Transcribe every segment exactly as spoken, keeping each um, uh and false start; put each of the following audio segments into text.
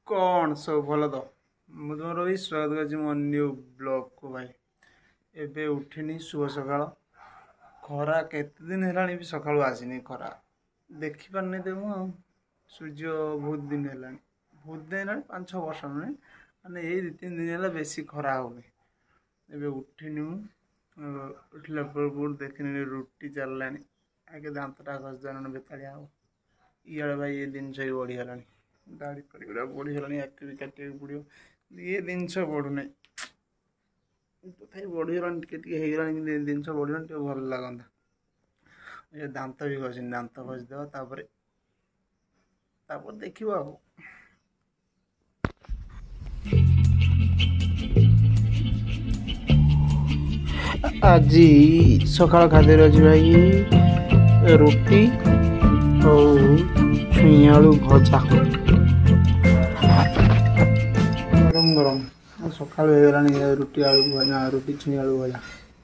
कौन सब भल तो मुझे तुम रही स्वागत कर मो न्यू ब्लॉग को भाई एबे उठिनी शुभ सकाल खरा केते दिन है सका आसनी खरा देखी पारनी तो मुझे सूर्य बहुत दिन है बहुत दिन है पाँच छः वर्ष नुहे मैंने यही दु तीन दिन है बेसी खरा हुए एबे उठिनी उठला देखनी रुटी चलला आगे दांतटा घसदान बेतालिया हम इे भाई ये जिन बढ़ीगला दाढ़ी पड़ी बढ़ीगला आखि भी काटा पड़ो ये जिन बढ़ुना तथा बढ़ीगला जिन बढ़िया भल लगता ये दांत भी घसी दांत घसीदेव तापर तापर देखा आ आज सकाल खाद्य अच्छे भाई रुटी और छुई आलू भजा गरम गरम सका रुटी आलू भजा रुटी छुई आलू भजा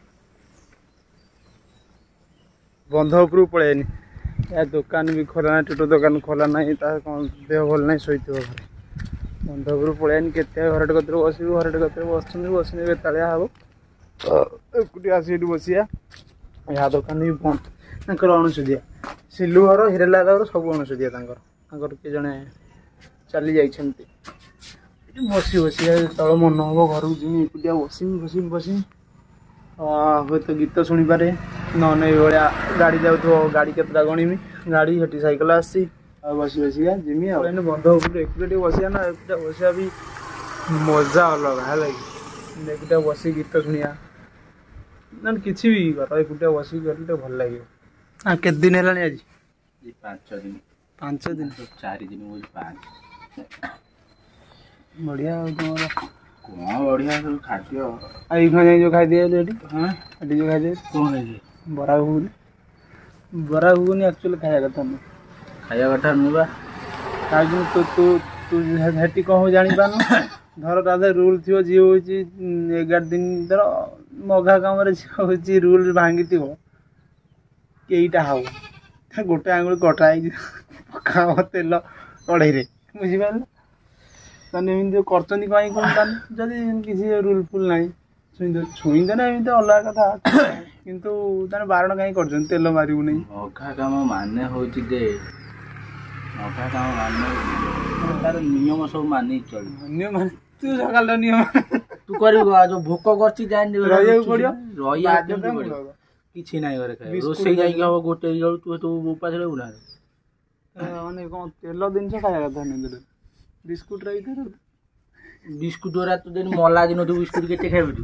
बंध उपरू पलैनी या दुकान भी खोला ना टोटो दुकान खोला ना कौन देह भल ना शोथ घरे बंध उपरू पलैनी के घर कत बस घर कत बस बस बेतालिया हम एकुटी आसी बसिया या दुकान भी बंद अणुसुदिया सिलु घर हिरेला घर सब अणुसुदिया किए जड़े चली जाइए बसी बसी तल मन हम घर को जी एकुटिया बसमी बसमी बसमी हे तो गीत शुणी पारे नने भाया गाड़ी जाऊ गाड़ी केतटा गणिमी गाड़ी हेटी सैकल आसी बसी बसिका जिमी बंध उपर एकुटिया बसिया ना एकुटिया बसिया भी मजा अलग है एकुटिया बसी गीत शुणिया ना किसी भी कर एकुटिया बसिक गले भल लगे आ के दिन है आज पांच दिन पांच दिन चार दिन पांच बढ़िया तुम्हारा कौन बढ़िया सब खाद्य आई खाई जो खाई दिए हाँ जो खाई दिए कौन है बरा घुगुनी बरा घुगुनी एक्चुअली खाया कथा नहीं खाया कथा नुबा कहीं तू तू तू हेटी कौन हो जानी पान धर तादे रूल थी जी हूँ एगार दिन धर मघा काम रूल भांगी थी कईटा हाउ गोटे आंगुल कटाई पका तेल कड़े बुझीपार एमती कर कहीं कौन जदि किसी रूल फुल ना छुईदेना एमती अलग कथा किंतु बारण कहीं कर तेल मारू नहीं मघा काम मान हूँ मघा काम मान तार नियम सब मानि चल नियम तू सकाल नियम तू कर जो भोक कर किसी ना रोसे हम गोटे तू तो उपास रहूना माने कौन तेल जिन खाया कथा नहीं बिस्कुट रही बिस्कुट गुरा तो दिन मला दिन तू बिस्कुट के खाइबू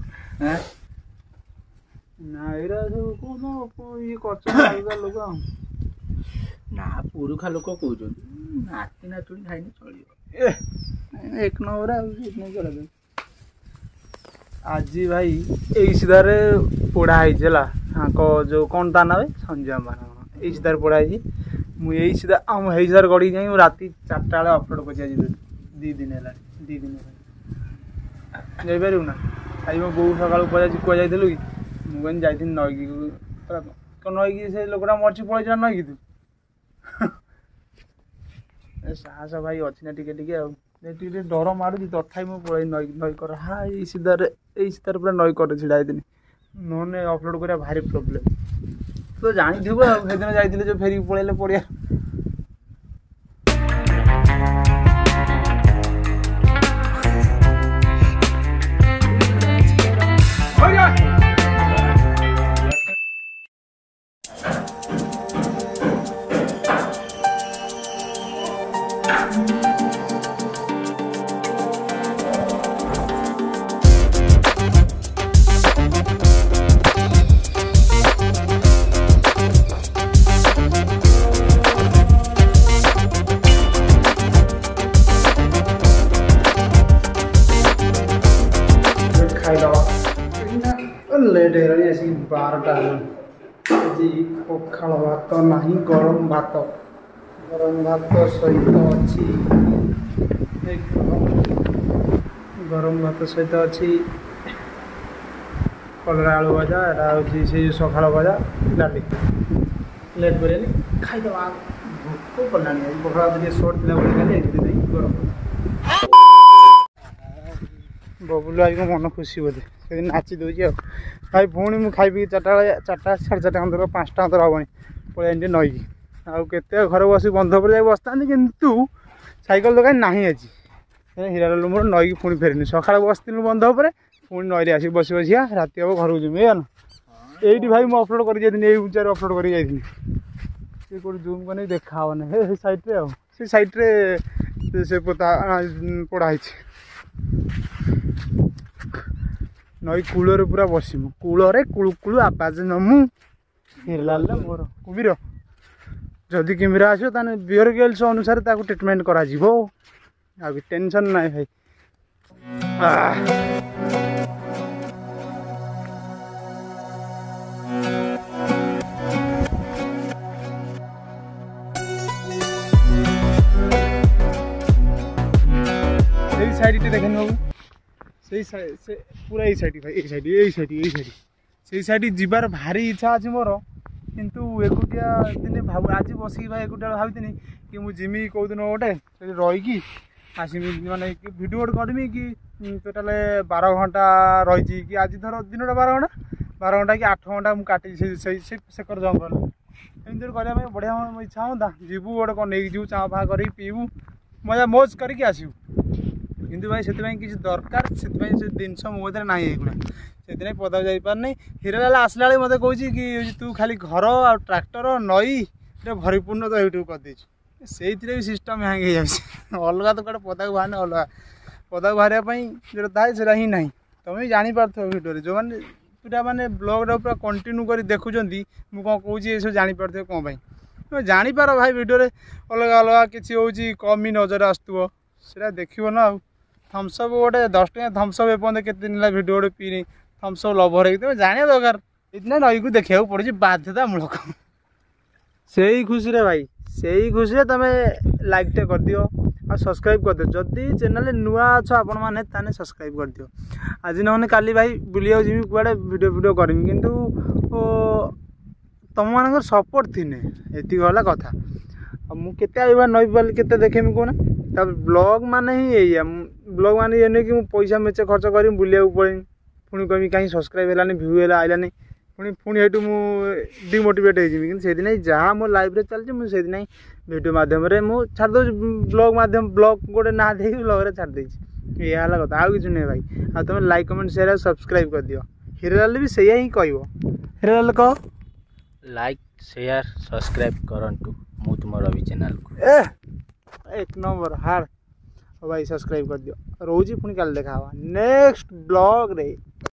ना एरा सब कौन ये कर लोक ना पुरुखा लोक कौन नाती नातुणी खाइने चलो एक नंबर आज भाई यही सीधार पोड़ा है हाँ जो कौन ता ना संजय मान यही सीधार पोड़ा है मुझे सीधा आम यही सीधार गड़ी जाए राति चार्टा बेले अपलोड कर दी दिन है दी दिन जापर ना आज मो बो सका पचास कुआ जाइलु कि मुझे जाती नईकी नईकी से लोकटा मर्ची पड़े नईकी तू साहस भाई अच्छी ना टिके टिके टे डर मारूँ तथा मुझे नई नई कर हाँ ये सीधार यही सीधार पूरा नई कर ढाई दिन नौने अपलोड करा भारी प्रोब्लेम तो जानी थो से दिन जाइए जो फेरिक पलैले पड़िया लेट है बारटा पखाड़ भात ना गरम भात गरम भात सहित अच्छी गरम भात सहित अच्छी कलरा आलू भजा यहाँ से सकाल भजा डाली लेट कर खाईदे भोक कलानी पखाड़ शर्ट थे गरम बबुल भाई को मन खुशी बोधे से नाची दूसरी भाई पुणी मुझे खाई चार्टा चार्टा साढ़े चार्टा अंदर पाँचटा अंदर हेनी पलि नईकी आउ के घर बस बंध पर जाए बसता कितु सैकल दुकान ना आज हीरालाल मोर नईकी पुणी फेरनी सका बसलु बंध पर पुणी नई आस बस बसिया राति हम घर को जी ना ये भाई मुझे अपलोड कर उचार अपलोड कर जूम कर देखा हे सैड्रे से सैड्रे से पोता पढ़ाई नई कूल पूरा बसमु कूल कुलु कुलु आवाज नमु हीरालाल मोर कुबीर जदि किमिरा आसो ताने बियर गेल्स अनुसार ताको ट्रीटमेंट करा जिवो आबि टेंशन नाइ भाई এই সাইডটি দেখেন বাবু সেই से पूरा এই সাইড भाई এই সাইড এই সাইড এই সাইড সেই সাইড जिबार भारी इच्छा अछि मोर किंतु एकुटिया दिन भाव आज बस भाई एकुटिया भावी कि मुझे जिमी कौ दिन गोटे रहीकि आसमी माने भिडियो गोटे करमी कि टोटाल बार घंटा रही कि आज धर दिन बार घंटा बार घंटा कि आठ घंटा मुझे काटी सेकर जंगल एमती करने बढ़िया इच्छा हाँ जीवु गोटे कौन नहीं जीव चा फा कर पीबू मजा मौज करके आसू किंतु भाई से किसी दरकार से जिनस मो ना एगुड़ा से पदा जापारनी हीरालाल आसला बेले मत कौच कि तू खाली घर आ ट्राक्टर नई भरीपूर्ण तो यूट्यूब करदे से भी सिस्टम हैंग हो अलग तो कौटे पदा को बाहर अलग पदा को बाहर जो थाए से ही ना तुम भी जापार भिडियो जो मैंने पूरा मानने ब्लॉग पूरा कंटिन्यू कर देखुं मुझे कौन कौच ये सब जापार कौन तुम जापार भाई भिडियो अलग अलग किसी हूँ कमी नजर आसुव से देखो ना थम्सअप गोटे दस टाँह थम्सअप एपर्तन के दिन भिडियो गोटे पीनी थम्सअप लभर है तुम जाना दरकार इतना नई को देखा पड़े बाध्यतामूलक से ही खुशी रे भाई से ही खुशी तुम लाइकटे कर दियो और सब्सक्राइब कर दियो जदि चैनल नुआ अच्छ आपण मैंने ताने सब्सक्राइब कर दियो आज नहने काली भाई बुलिया जी कुआड़े वीडियो वीडियो करमी किंतु तुम मान सपोर्ट थी ये गला कथा मुझे आइबा नई पाली के देखेमी कौन तब ब्लॉग माने ही यही ब्लॉग माने ये नहीं कि मुझे पैसा मेचे खर्च कर बुलिया पड़े पुणी कमी कहीं सब्सक्राइब है भ्यू है आइलानी पुणी पुणी हेटू मुझे डिमोटिवेट हो दिन जहाँ मो लाइफ रे चलती मुझे वीडियो मध्यम मुझे छाड़ दो ब्लॉग मध्यम ब्लॉग गोटे ना दे ब्लॉग छाड़ देती ये कथा आउ कि नहीं भाई आ तुम लाइक कमेंट शेयर सब्सक्राइब कर दियो हीरालाल भी सैया ही कह हीरालाल कह लाइक शेयर सब्सक्राइब करंतु मु तुम रवि चैनल को ए एक नंबर हार भाई सब्सक्राइब कर दियो रोजी पुणी काल देखा नेक्स्ट ब्लॉग रे।